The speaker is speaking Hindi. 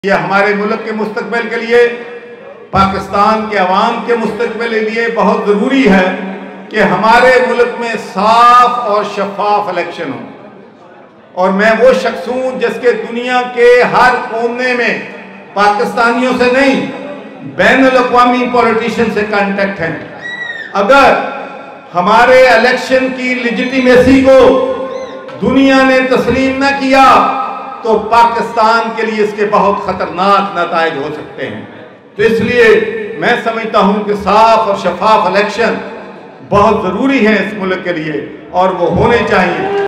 ये हमारे मुल्क के मुस्तकबिल के लिए, पाकिस्तान के अवाम के मुस्तकबिल के लिए बहुत ज़रूरी है कि हमारे मुल्क में साफ और शफाफ इलेक्शन हो। और मैं वो शख्स हूँ जिसके दुनिया के हर कोने में पाकिस्तानियों से नहीं, बैनुल-अक़वामी पॉलिटिशियन से कांटेक्ट है। अगर हमारे इलेक्शन की लेजिटिमेसी को दुनिया ने तस्लीम न किया तो पाकिस्तान के लिए इसके बहुत खतरनाक नताइज हो सकते हैं। तो इसलिए मैं समझता हूं कि साफ और शफाफ इलेक्शन बहुत ज़रूरी है इस मुल्क के लिए और वो होने चाहिए।